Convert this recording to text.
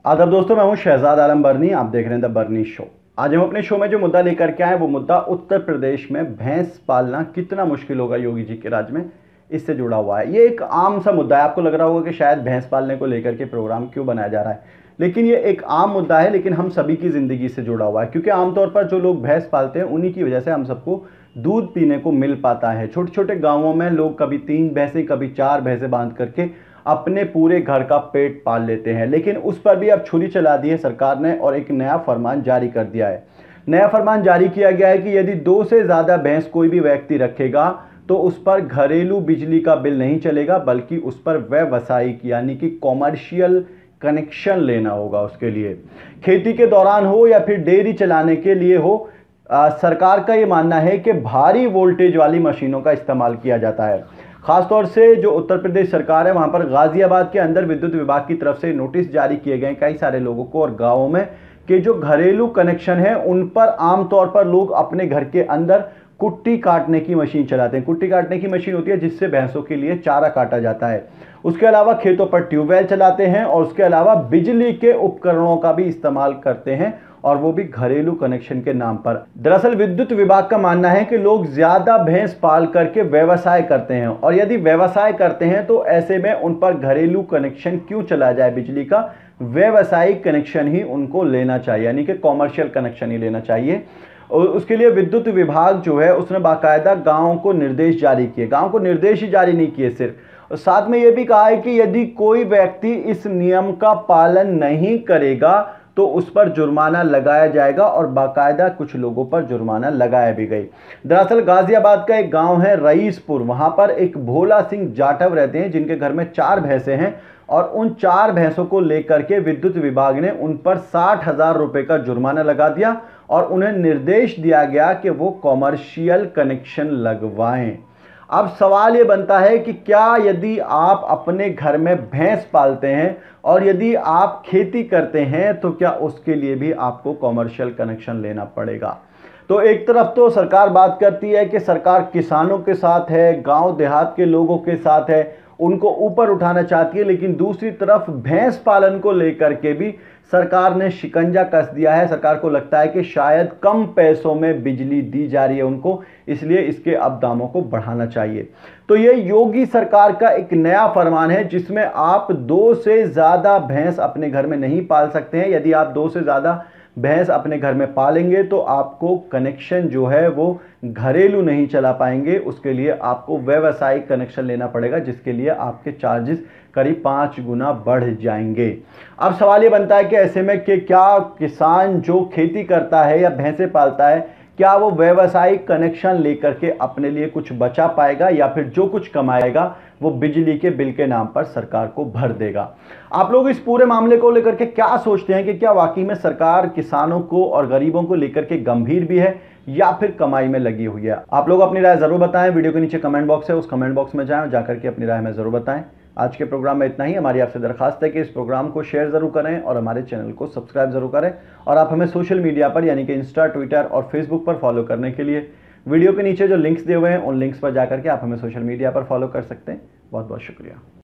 आदाब दोस्तों, मैं हूं शहजाद आलम बरनी। आप देख रहे हैं द बरनी शो। आज हम अपने शो में जो मुद्दा लेकर के आए वो मुद्दा उत्तर प्रदेश में भैंस पालना कितना मुश्किल होगा योगी जी के राज में, इससे जुड़ा हुआ है। ये एक आम सा मुद्दा है। आपको लग रहा होगा कि शायद भैंस पालने को लेकर के प्रोग्राम क्यों बनाया जा रहा है, लेकिन ये एक आम मुद्दा है, लेकिन हम सभी की ज़िंदगी से जुड़ा हुआ है। क्योंकि आमतौर पर जो लोग भैंस पालते हैं उन्हीं की वजह से हम सबको दूध पीने को मिल पाता है। छोटे छोटे गाँवों में लोग कभी 3 भैंसें कभी 4 भैंसें बांध करके अपने पूरे घर का पेट पाल लेते हैं। लेकिन उस पर भी अब छुरी चला दी है सरकार ने और एक नया फरमान जारी कर दिया है। नया फरमान जारी किया गया है कि यदि 2 से ज़्यादा भैंस कोई भी व्यक्ति रखेगा तो उस पर घरेलू बिजली का बिल नहीं चलेगा, बल्कि उस पर व्यावसायिक यानी कि कॉमर्शियल कनेक्शन लेना होगा। उसके लिए खेती के दौरान हो या फिर डेयरी चलाने के लिए हो, सरकार का ये मानना है कि भारी वोल्टेज वाली मशीनों का इस्तेमाल किया जाता है। खासतौर से जो उत्तर प्रदेश सरकार है वहां पर गाजियाबाद के अंदर विद्युत विभाग की तरफ से नोटिस जारी किए गए कई सारे लोगों को और गांवों में कि जो घरेलू कनेक्शन है उन पर आमतौर पर लोग अपने घर के अंदर कुट्टी काटने की मशीन चलाते हैं। कुट्टी काटने की मशीन होती है जिससे भैंसों के लिए चारा काटा जाता है। उसके अलावा खेतों पर ट्यूबवेल चलाते हैं और उसके अलावा बिजली के उपकरणों का भी इस्तेमाल करते हैं, और वो भी घरेलू कनेक्शन के नाम पर। दरअसल विद्युत विभाग का मानना है कि लोग ज्यादा भैंस पाल करके व्यवसाय करते हैं, और यदि व्यवसाय करते हैं तो ऐसे में उन पर घरेलू कनेक्शन क्यों चला जाए बिजली का, व्यवसायिक कनेक्शन ही उनको लेना चाहिए, यानी कि कॉमर्शियल कनेक्शन ही लेना चाहिए। और उसके लिए विद्युत विभाग जो है उसने बाकायदा गांव को निर्देश जारी किए। गांव को निर्देश ही जारी नहीं किए सिर्फ, और साथ में यह भी कहा है कि यदि कोई व्यक्ति इस नियम का पालन नहीं करेगा तो उस पर जुर्माना लगाया जाएगा, और बाकायदा कुछ लोगों पर जुर्माना लगाया भी गई। दरअसल गाजियाबाद का एक गांव है रईसपुर, वहां पर एक भोला सिंह जाटव रहते हैं जिनके घर में 4 भैंसें हैं, और उन 4 भैंसों को लेकर के विद्युत विभाग ने उन पर 60,000 रुपए का जुर्माना लगा दिया और उन्हें निर्देश दिया गया कि वो कॉमर्शियल कनेक्शन लगवाएं। अब सवाल ये बनता है कि क्या यदि आप अपने घर में भैंस पालते हैं और यदि आप खेती करते हैं तो क्या उसके लिए भी आपको कॉमर्शियल कनेक्शन लेना पड़ेगा। तो एक तरफ तो सरकार बात करती है कि सरकार किसानों के साथ है, गांव देहात के लोगों के साथ है, उनको ऊपर उठाना चाहती है, लेकिन दूसरी तरफ भैंस पालन को लेकर के भी सरकार ने शिकंजा कस दिया है। सरकार को लगता है कि शायद कम पैसों में बिजली दी जा रही है उनको, इसलिए इसके अब दामों को बढ़ाना चाहिए। तो ये योगी सरकार का एक नया फरमान है जिसमें आप 2 से ज़्यादा भैंस अपने घर में नहीं पाल सकते हैं। यदि आप 2 से ज़्यादा भैंस अपने घर में पालेंगे तो आपको कनेक्शन जो है वो घरेलू नहीं चला पाएंगे, उसके लिए आपको व्यावसायिक कनेक्शन लेना पड़ेगा, जिसके लिए आपके चार्जेस करीब 5 गुना बढ़ जाएंगे। अब सवाल ये बनता है कि ऐसे में कि क्या किसान जो खेती करता है या भैंसे पालता है, क्या वो व्यावसायिक कनेक्शन लेकर के अपने लिए कुछ बचा पाएगा, या फिर जो कुछ कमाएगा वो बिजली के बिल के नाम पर सरकार को भर देगा। आप लोग इस पूरे मामले को लेकर के क्या सोचते हैं कि क्या वाकई में सरकार किसानों को और गरीबों को लेकर के गंभीर भी है या फिर कमाई में लगी हुई है? आप लोग अपनी राय जरूर बताएं। वीडियो के नीचे कमेंट बॉक्स है, उस कमेंट बॉक्स में जाएं, जाकर के अपनी राय में जरूर बताएं। आज के प्रोग्राम में इतना ही। हमारी आपसे दरखास्त है कि इस प्रोग्राम को शेयर जरूर करें और हमारे चैनल को सब्सक्राइब जरूर करें, और आप हमें सोशल मीडिया पर यानी कि इंस्टा, ट्विटर और फेसबुक पर फॉलो करने के लिए वीडियो के नीचे जो लिंक्स दिए हुए हैं उन लिंक्स पर जाकर के आप हमें सोशल मीडिया पर फॉलो कर सकते हैं। बहुत बहुत शुक्रिया।